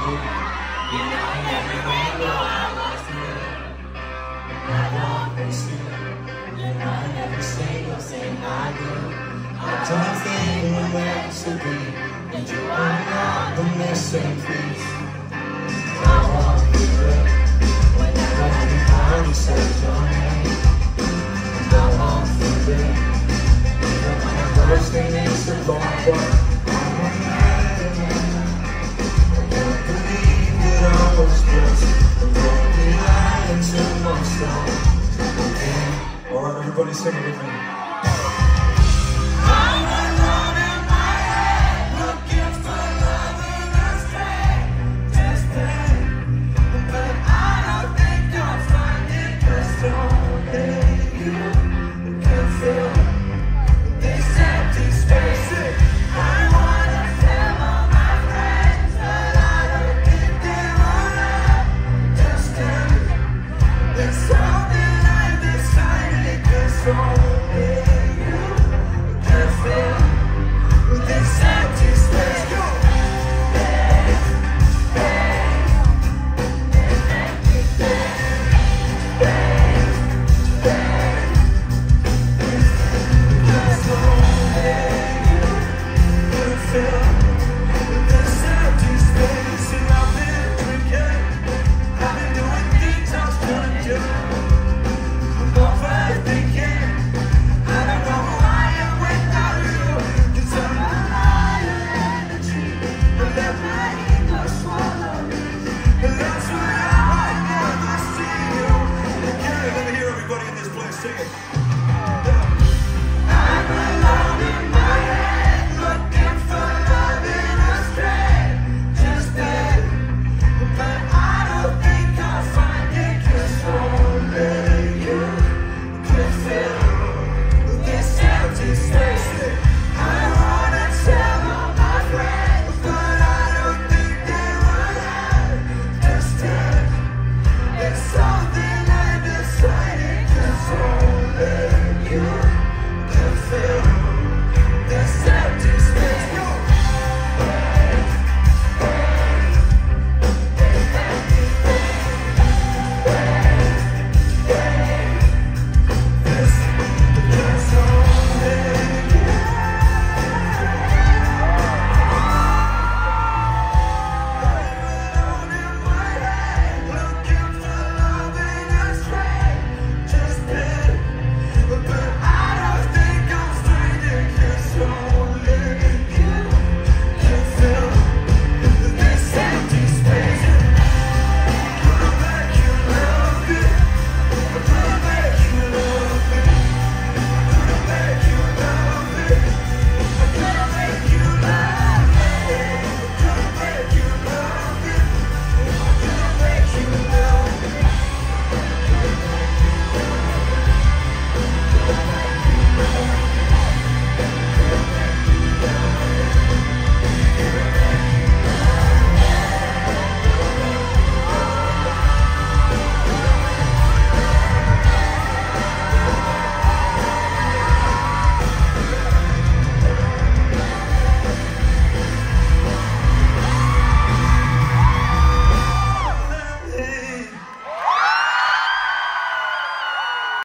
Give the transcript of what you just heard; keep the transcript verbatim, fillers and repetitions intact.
You know everywhere you go, I was through. I always do. You know every single thing I do. I don't think we're meant to be, and you are not the missing piece. I walk through it whenever anybody says your name. I walk through it even when I'm bursting into long but I'm a man. I can't believe that I was blessed and broke the eye into my soul. Alright, everybody sing it with me.